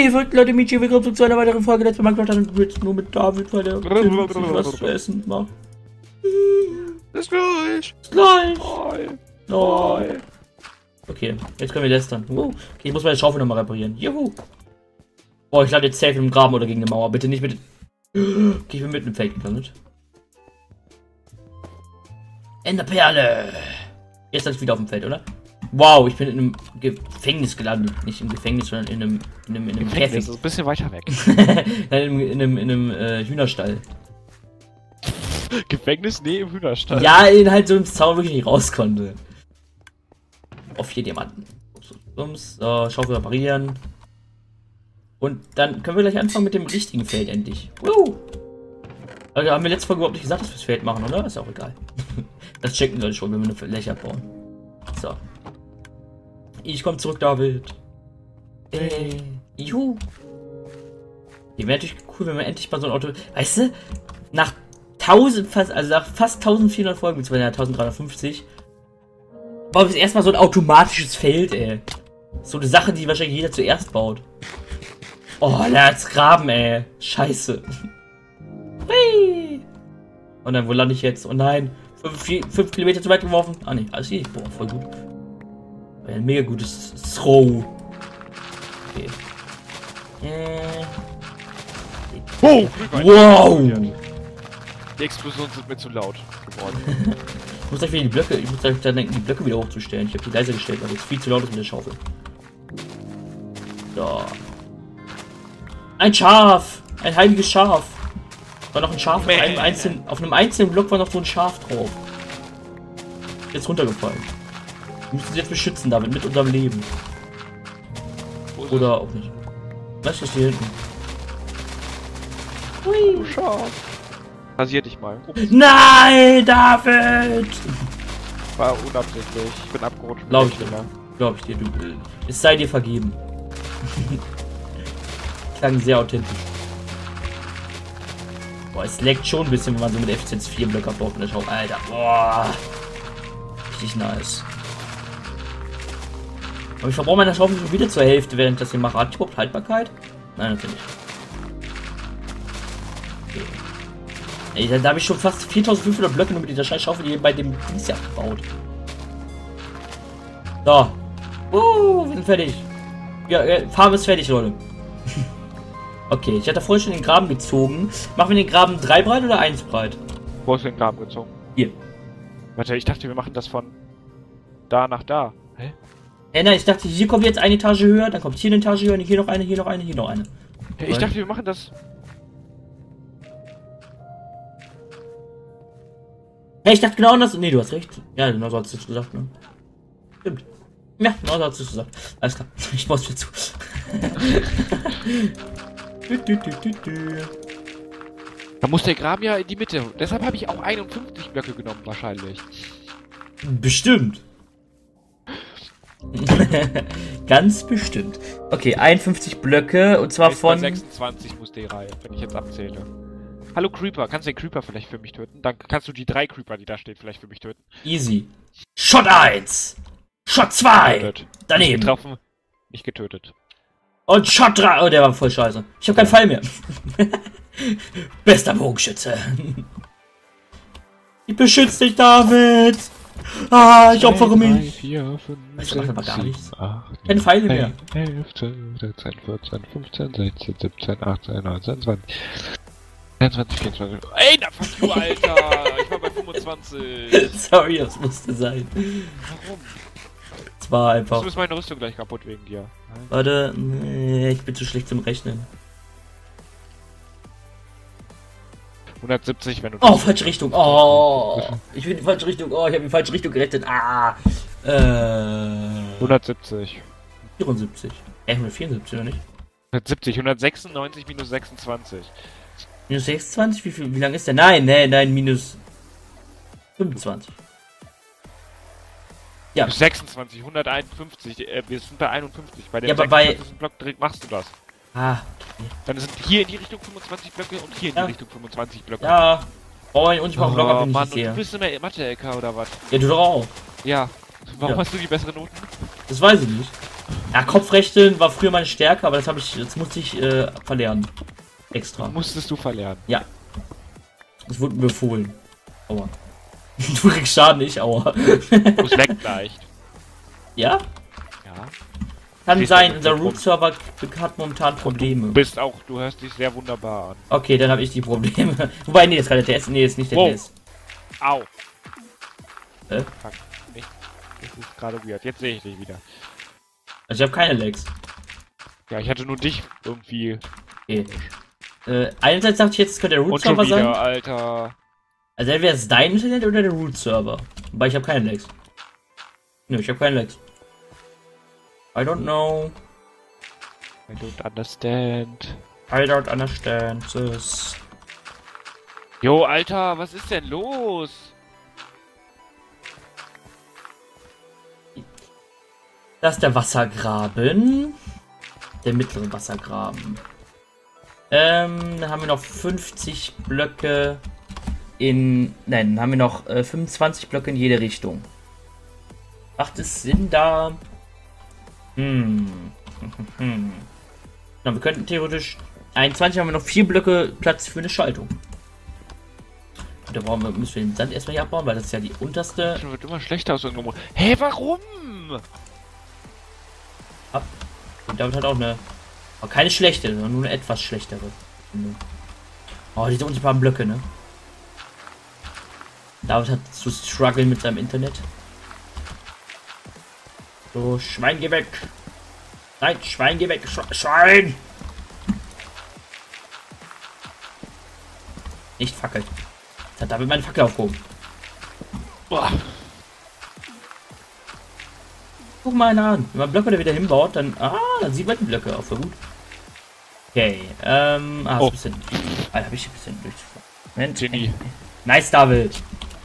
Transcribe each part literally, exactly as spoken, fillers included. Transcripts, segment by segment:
Hey, verrückte Leute, Michi, willkommen zu einer weiteren Folge Let's Play Minecraft und jetzt nur mit David, weil der was zu essen macht. Bis gleich. Bis gleich. Bye. Bye. Okay, jetzt können wir lästern. Uh, okay, ich muss meine Schaufel nochmal reparieren. Juhu. Boah, ich lande jetzt safe im Graben oder gegen eine Mauer. Bitte nicht mit... Okay, ich bin mitten im Feld gelandet. Enderperle. Jetzt ist wieder auf dem Feld, oder? Wow, ich bin in einem Gefängnis gelandet. Nicht im Gefängnis, sondern in einem... In einem, in einem Gefängnis Käfig. ist ein bisschen weiter weg. Nein, in einem, in einem, in einem äh, Hühnerstall. Gefängnis? Nee, im Hühnerstall. Ja, in halt so einem Zaun wirklich nicht raus konnte. Auf vier Diamanten. So, Schaufel reparieren. Und dann können wir gleich anfangen mit dem richtigen Feld endlich. Woo! Also haben wir letzte Folge überhaupt nicht gesagt, dass wir das Feld machen, oder? Ist auch egal. Das checken wir schon, wenn wir eine Löcher bauen. So. Ich komme zurück, David. Äh, juhu. Die wäre natürlich cool, wenn wir endlich mal so ein Auto... Weißt du, nach tausend, fast, also nach fast eintausendvierhundert Folgen, beziehungsweise eintausenddreihundertfünfzig, bauen wir erstmal so ein automatisches Feld, ey. So eine Sache, die wahrscheinlich jeder zuerst baut. Oh, der hat's Graben, ey. Scheiße. Hui. Und dann, wo lande ich jetzt? Oh nein. Fünf, vier, fünf Kilometer zu weit geworfen. Ah, ne, alles hier. Boah, voll gut. Ein mega gutes Throw. Okay. Äh. Oh, wow! Die Explosionen sind mir zu laut geworden. Ich muss gleich wieder die Blöcke, ich muss gleich dann denken, die Blöcke wieder hochzustellen. Ich habe die leise gestellt, weil es viel zu laut ist mit der Schaufel. So. Ein Schaf! Ein heiliges Schaf! War noch ein Schaf auf einem einzelnen, auf einem einzelnen Block war noch so ein Schaf drauf. Jetzt runtergefallen. Wir müssen sie jetzt beschützen damit, mit unserem Leben. Oder auch nicht. Was ist hier hinten? Hui. Schaf. Rasier dich mal. Ups. Nein, David! War unabsichtlich. Ich bin abgerutscht. Glaub ich dir. Glaub ich dir, du. Es sei dir vergeben. Klang sehr authentisch. Boah, es leckt schon ein bisschen, wenn man so mit Effizienz vier Blöcke baut mit der Schaufel. Alter, boah. Richtig nice. Aber ich verbrauche meine Schaufel schon wieder zur Hälfte, während ich das hier mache. Hat die überhaupt Haltbarkeit? Nein, natürlich nicht. Okay. Ey, da, da habe ich schon fast viertausendfünfhundert Blöcke nur mit dieser scheiß Schaufel hier bei dem Dings hier abgebaut. So. Uh, wir sind fertig. Ja, äh, Farbe ist fertig, Leute. Okay, ich hatte vorhin schon den Graben gezogen. Machen wir den Graben drei breit oder eins breit? Wo hast du den Graben gezogen? Hier. Warte, ich dachte, wir machen das von da nach da. Hä? Äh, nein, ich dachte, hier kommt jetzt eine Etage höher, dann kommt hier eine Etage höher, hier noch eine, hier noch eine, hier noch eine. Hey, ich dachte, wir machen das... Hey, ich dachte genau anders. Nee, du hast recht. Ja, genau so hast du es gesagt, ne? Stimmt. Ja, genau so hast du es gesagt. Alles klar, ich mach's dir zu. du, du, du, du, du. Da muss der Graben ja in die Mitte. Deshalb habe ich auch einundfünfzig Blöcke genommen, wahrscheinlich. Bestimmt. Ganz bestimmt. Okay, einundfünfzig Blöcke und zwar Jetzt von... sechsundzwanzig muss die Reihe, wenn ich jetzt abzähle. Hallo Creeper, kannst du den Creeper vielleicht für mich töten? Dann kannst du die drei Creeper, die da stehen, vielleicht für mich töten. Easy. Shot eins. Shot zwei. Daneben. Nicht getroffen, nicht getötet. Und Shot drei. Oh, der war voll scheiße. Ich habe keinen Fall mehr. Bester Bogenschütze. Ich beschütze dich, David. Ah, ich opfere mich. vier, fünf, Ich mache aber gar nichts. acht, Keine Pfeile mehr. elf, zwölf, dreizehn, vierzehn, fünfzehn, sechzehn, siebzehn, achtzehn, neunzehn, zwanzig. einundzwanzig, vierundzwanzig. Ey, na fuck you, Alter! Ich war bei fünfundzwanzig. Sorry, das musste sein. Warum? Es war einfach... Du bist meine Rüstung gleich kaputt wegen dir. Warte, nee, ich bin zu schlecht zum Rechnen. hundertsiebzig, wenn du... Oh, falsche Richtung. Oh, ich bin in die falsche Richtung. Oh, ich habe in die falsche Richtung gerechnet. Ah. Äh... hundertsiebzig. vierundsiebzig. Äh, hundertvierundsiebzig, oder nicht? hundertsiebzig, hundertsechsundneunzig minus sechsundzwanzig. Minus sechsundzwanzig? Wie viel, wie lang ist der? Nein, nein, nein, minus fünfundzwanzig. Ja. sechsundzwanzig, hunderteinundfünfzig, äh, wir sind bei einundfünfzig. Bei dem Ja, aber bei... Block direkt machst du das. Ah. Dann sind hier in die Richtung fünfundzwanzig Blöcke und hier in Ja. die Richtung fünfundzwanzig Blöcke. Ja. Oh, und ich mach einen Block ab, wenn ich Mann, nicht sehe. du bist in der Mathe-L K oder was? Ja, du doch auch. Ja. Warum Ja. hast du die besseren Noten? Das weiß ich nicht. Ja, Kopfrechnen war früher meine Stärke, aber das habe ich, das musste ich äh, verlernen. Extra. Musstest du verlernen. Ja. Das wurde mir befohlen. Aua. Du kriegst Schaden, ich aua. Muss weg leicht. Ja? Ja. Kann Siehst sein, du, unser mit dem Root-Server hat momentan Probleme. Du bist auch, du hörst dich sehr wunderbar an. Okay, dann habe ich die Probleme. Wobei, nee, das ist gerade der T S. Nee, ist nicht der Wow. T S. Au. Äh? Fuck. Nicht. Das ist gerade weird. Jetzt sehe ich dich wieder. Also ich habe keine Lags. Ja, ich hatte nur dich irgendwie. Okay. Äh, einerseits dachte ich jetzt, es könnte der Und schon Root-Server wieder, sein. Alter. Also entweder ist dein Internet oder der Root-Server. Wobei ich habe keine Lags. Nö, ich habe keine Lags. I don't know. I don't understand. I don't understand this. Jo, Alter, was ist denn los? Das ist der Wassergraben. Der mittlere Wassergraben. Ähm, dann haben wir noch fünfzig Blöcke in... Nein, dann haben wir noch äh, fünfundzwanzig Blöcke in jede Richtung. Macht es Sinn da... Hm. hm. Na, wir könnten theoretisch... einundzwanzig haben wir noch vier Blöcke Platz für eine Schaltung. Und da brauchen wir, müssen wir den Sand erstmal hier abbauen, weil das ist ja die unterste... Das wird immer schlechter aus irgendwo. Hä, hey, warum? Ab. Und damit hat auch eine... Aber keine schlechte, sondern nur eine etwas schlechtere. Oh, diese unsichtbaren Blöcke, ne? David hat zu strugglen mit seinem Internet. So, Schwein, geh weg! Nein, Schwein, geh weg! Sch Schwein! Nicht Fackel. Jetzt hat David meine Fackel aufgehoben. Boah. Guck mal einer an. Wenn man Blöcke da wieder hinbaut, dann... Ah, dann sieht man die Blöcke auch. Voll gut. Okay, ähm... Ah, Oh. ein bisschen... Ah, hab ich ein bisschen durchgefahren. Moment. Genie. Nice, David.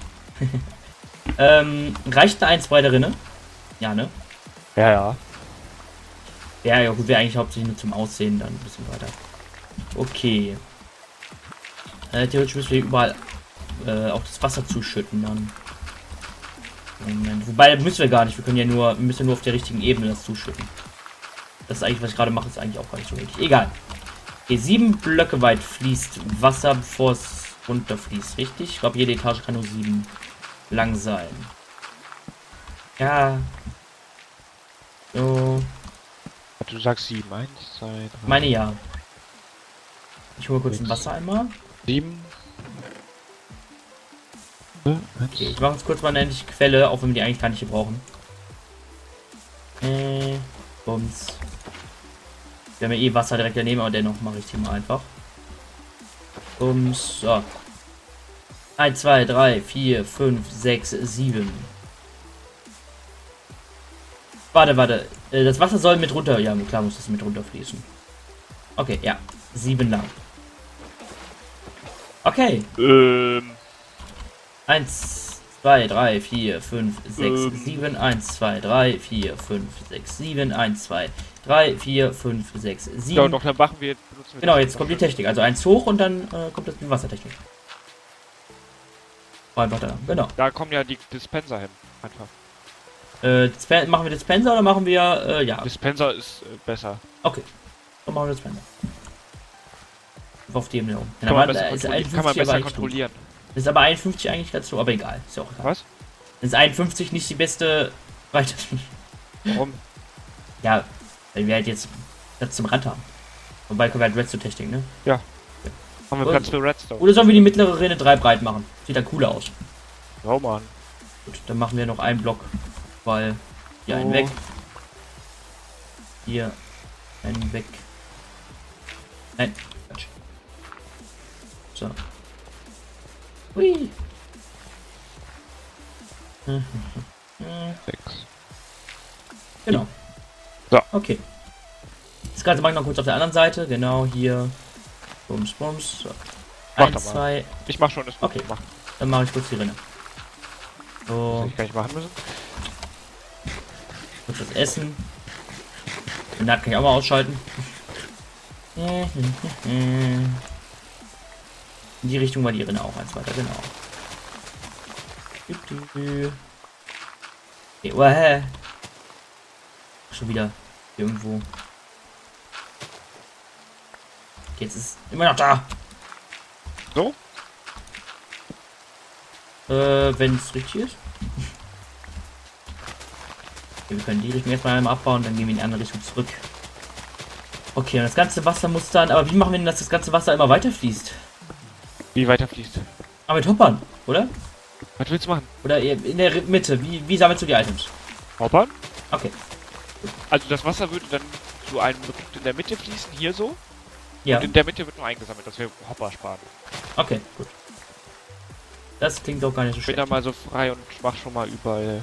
ähm, reicht eine eins weiter Rinne? Ja, ne? Ja, ja. Ja, ja, gut, wäre eigentlich hauptsächlich nur zum Aussehen dann ein bisschen weiter. Okay. Äh, theoretisch müssen wir überall äh, auch das Wasser zuschütten dann. Moment. Wobei, müssen wir gar nicht. Wir können ja nur, wir müssen nur auf der richtigen Ebene das zuschütten. Das ist eigentlich, was ich gerade mache, ist eigentlich auch gar nicht so wichtig. Egal. Okay, sieben Blöcke weit fließt Wasser, bevor es runterfließt, richtig? Ich glaube, jede Etage kann nur sieben lang sein. Ja. So. Du sagst sieben. Eins, zwei, drei. Meine ja. Ich hole kurz ein Wassereimer. Sieben. Okay, ich mache jetzt kurz mal eine endliche Quelle, auch wenn wir die eigentlich gar nicht hier brauchen. Äh, Bums. Wir haben ja eh Wasser direkt daneben, aber dennoch mache ich die mal einfach. Bums, so. eins, zwei, drei, vier, fünf, sechs, sieben. Warte, warte. Äh, Das Wasser soll mit runter. Ja, klar muss das mit runter fließen. Okay, ja. sieben lang. Okay. Ähm. eins, zwei, drei, vier, fünf, sechs, Ähm. sieben, eins, zwei, drei, vier, fünf, sechs, sieben, eins, zwei, drei, vier, fünf, sechs, Ja, sieben. doch, dann machen wir. benutzen wir Genau, das. jetzt kommt die Technik. Also eins hoch und dann äh, kommt das die Wassertechnik. Einfach da, genau. Da kommen ja die Dispenser hin. Einfach. Äh, Dispen machen wir Dispenser oder machen wir, äh, ja. Dispenser ist äh, besser. Okay. Dann machen wir Dispenser. Auf die Ebene oben. Kann man aber besser, ist kontrollieren. Kann man einundfünfzig aber besser echt gut. kontrollieren. Ist aber einundfünfzig eigentlich dazu, aber egal. Ist ja auch egal. Was? Ist einundfünfzig nicht die beste Breite? Warum? Ja, weil wir halt jetzt Platz zum Rand haben. Wobei können wir halt Redstone-Technik, ne? Ja. Haben wir Oh. Platz für Redstone. Oder sollen wir die mittlere Rinne drei breit machen? Sieht dann cooler aus. Ja, Mann. Gut, dann machen wir noch einen Block, weil hier einen Oh. weg. Hier einen weg. Nein, Quatsch. So. Hui. Sechs. Genau. So. Okay. Das Ganze mache ich noch kurz auf der anderen Seite. Genau hier. Bums, bums. So. Mach Eins, doch mal. zwei. Ich mach schon das. Okay. Mach. Dann mache ich kurz die Rinne. Das So, hätte ich gar nicht machen müssen. kurz das Essen. Den Naht kann ich auch mal ausschalten. In die Richtung war die Rinne auch eins weiter, genau. Okay, uah. Schon wieder. Irgendwo. Jetzt ist immer noch da. So? Äh, wenn es richtig ist. Okay, wir können die Richtung erstmal einmal abbauen, dann gehen wir in die andere Richtung zurück. Okay, und das ganze Wasser muss dann... Aber wie machen wir denn, dass das ganze Wasser immer weiter fließt? Wie weiter fließt? Aber mit Hoppern, oder? Was willst du machen? Oder in der Mitte. Wie, wie sammelst du die Items? Hoppern? Okay. Also das Wasser würde dann zu einem Punkt in der Mitte fließen, hier so. Ja. Und in der Mitte wird nur eingesammelt, dass wir Hopper sparen. Okay, gut. Das klingt doch gar nicht so Ich bin schlecht. da mal so frei und mach schon mal überall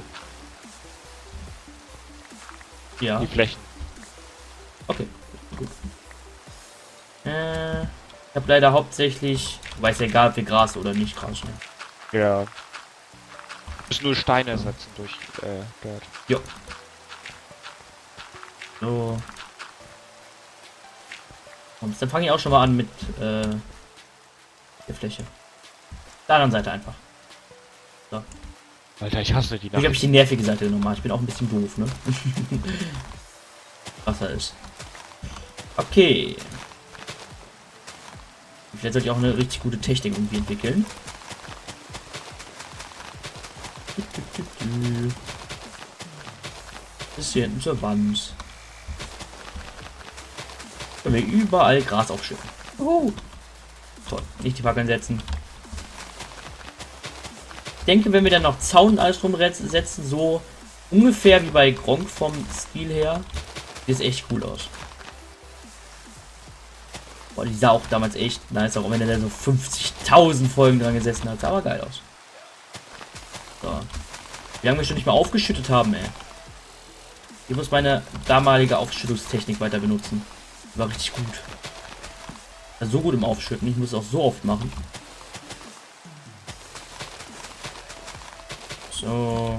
Ja. die Flächen. Okay, gut. Äh, ich habe leider hauptsächlich... Weiß ja egal, ob wir Gras oder nicht Gras nehmen. Ja. Muss nur Steine ersetzen durch äh, Dirt. Jo. So. Und dann fange ich auch schon mal an mit äh, der Fläche. Der anderen Seite einfach. So. Alter, ich hasse die Hier habe ich die nervige Seite genommen. Ich bin auch ein bisschen doof, ne? Wasser ist. Okay. Vielleicht sollte ich auch eine richtig gute Technik irgendwie entwickeln. Bis hier hinten zur Wand. Können wir überall Gras aufschütten. Oh. Toll. Nicht die Fackeln setzen. Ich denke, wenn wir dann noch Zaun und alles drum setzen, so ungefähr wie bei Gronk vom Stil her, sieht es echt cool aus. Boah, die sah auch damals echt nice, auch wenn er da so fünfzigtausend Folgen dran gesessen hat. Sah aber geil aus. So. Wie lange wir schon nicht mehr aufgeschüttet haben, ey. Ich muss meine damalige Aufschüttungstechnik weiter benutzen. War richtig gut. War so gut im Aufschütten. Ich muss es auch so oft machen. So.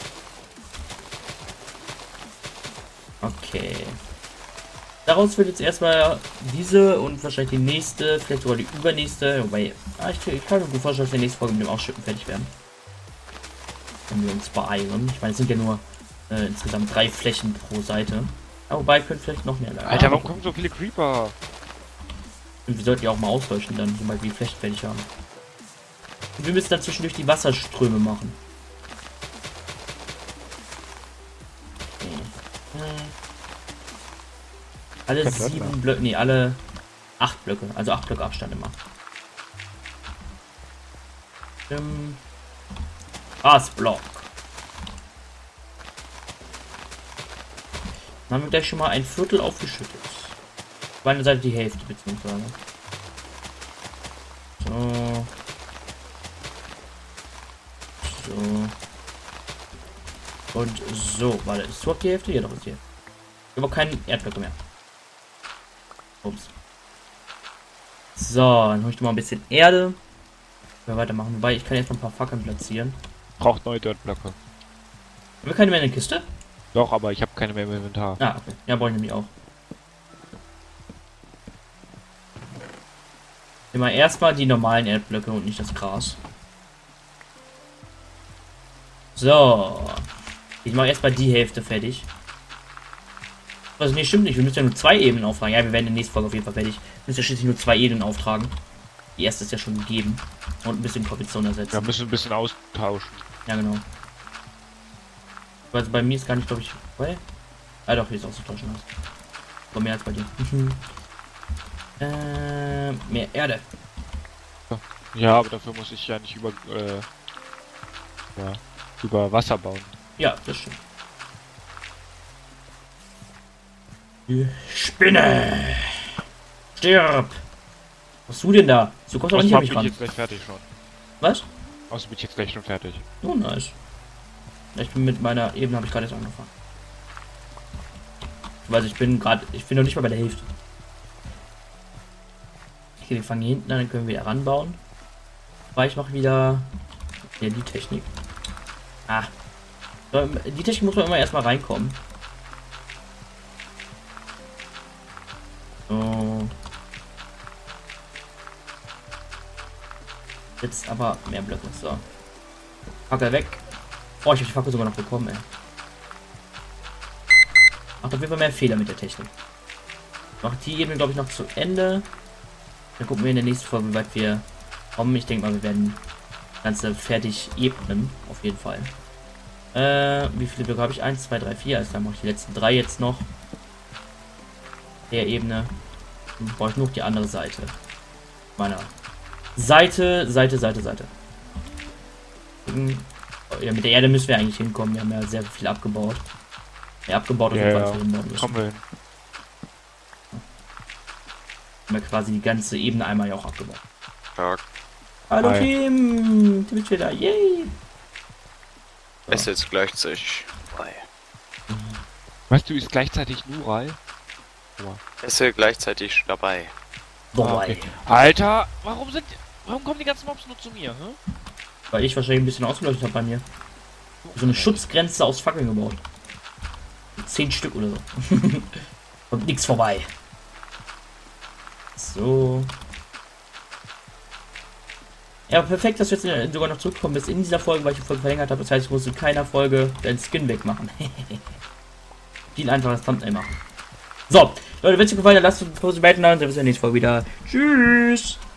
Okay. Daraus wird jetzt erstmal diese und wahrscheinlich die nächste, vielleicht sogar die übernächste. Wobei, ah, ich, ich kann mir gut vorstellen, dass wir nächste Folge mit dem Ausschütten fertig werden. Wenn wir uns beeilen. Ich meine, es sind ja nur äh, insgesamt drei Flächen pro Seite. Aber wobei, können vielleicht noch mehr. Alter, ah, warum kommen so viele Creeper? Und wir sollten ja auch mal ausleuchten dann, sobald wir die Flächen fertig haben. Und wir müssen dann zwischendurch die Wasserströme machen. Okay. Alle sieben Blöcke, nee, alle acht Blöcke, also acht Blöcke Abstand immer. Ähm, Grasblock. Dann haben wir gleich schon mal ein Viertel aufgeschüttet. Auf meiner Seite die Hälfte beziehungsweise. So. So. Und so, warte, ist überhaupt die Hälfte? Ja, doch ist hier. Aber keinen Erdblöcke mehr. Ups. So, dann hole ich mal ein bisschen Erde. Wir weitermachen. Wobei, ich kann jetzt noch ein paar Fackeln platzieren. Braucht neue Dirtblöcke. Haben wir keine mehr in der Kiste? Doch, aber ich habe keine mehr im Inventar. Ah, okay. Ja, brauche ich nämlich auch. Immer erstmal die normalen Erdblöcke und nicht das Gras. So. Ich mache erstmal die Hälfte fertig. Also nee, stimmt nicht. Wir müssen ja nur zwei Ebenen auftragen. Ja, wir werden in der nächsten Folge auf jeden Fall fertig. Wir müssen ja schließlich nur zwei Ebenen auftragen. Die erste ist ja schon gegeben. Und ein bisschen Kondition ersetzen. Wir müssen ein bisschen austauschen. Ja, genau. Also bei mir ist gar nicht, glaube ich... Weil? Ah doch, hier ist auszutauschen. Aber mehr als bei dir. äh, mehr Erde. Ja, aber dafür muss ich ja nicht über... Äh, ja, über Wasser bauen. Ja, das stimmt. Die Spinne! Stirb! Was hast du denn da? Du kommst aber nicht an mich bin ich ran. jetzt gleich fertig schon. Was? Außerdem bin ich jetzt gleich schon fertig. Oh, nice. Ich bin mit meiner Ebene, habe ich gerade jetzt angefangen. Ich weiß, ich bin gerade, ich bin noch nicht mal bei der Hälfte. Okay, wir fangen hier hinten an, dann können wir wieder ranbauen. Aber ich mache wieder ja, die Technik. Ah. So, die Technik muss man immer erstmal reinkommen. So. Jetzt aber mehr Blöcke. So. Fackel weg. Oh, ich habe die Fackel sogar noch bekommen, ey. Macht auf jeden Fall mehr Fehler mit der Technik. Macht die Ebene, glaube ich, noch zu Ende. Dann gucken wir in der nächsten Folge, wie weit wir kommen. Ich denke mal, wir werden das Ganze fertig ebnen. Auf jeden Fall. Äh, wie viele Blöcke habe ich? eins, zwei, drei, vier. Also dann mache ich die letzten drei jetzt noch. Der Ebene. Dann brauche ich nur die andere Seite. Meiner Seite, Seite, Seite, Seite. Ja, mit der Erde müssen wir eigentlich hinkommen. Wir haben ja sehr viel abgebaut. Ja, abgebaut Ja, und ja. hinbauen müssen. Kommen wir hin. Haben wir quasi die ganze Ebene einmal ja auch abgebaut. Tag. Hallo Hi. Team! Twitch wieder, yay! Es ist jetzt gleichzeitig frei. Weißt du, ist gleichzeitig Nural? Es ist gleichzeitig dabei. Boah, Ah, okay. Alter, warum sind... Warum kommen die ganzen Mobs nur zu mir, hä? weil ich wahrscheinlich ein bisschen ausgeleuchtet habe bei mir. So eine Schutzgrenze aus Fackeln gebaut. Zehn Stück oder so. Und nichts vorbei. So. Ja, perfekt, dass du jetzt sogar noch zurückgekommen bist in dieser Folge, weil ich die Folge verlängert habe. Das heißt, ich musste in keiner Folge deinen Skin wegmachen. Viel einfaches Thumbnail machen. So, Leute, wenn es euch gefallen hat, lasst uns eine Pause behalten, dann sehen wir uns in der nächsten Folge wieder. Tschüss!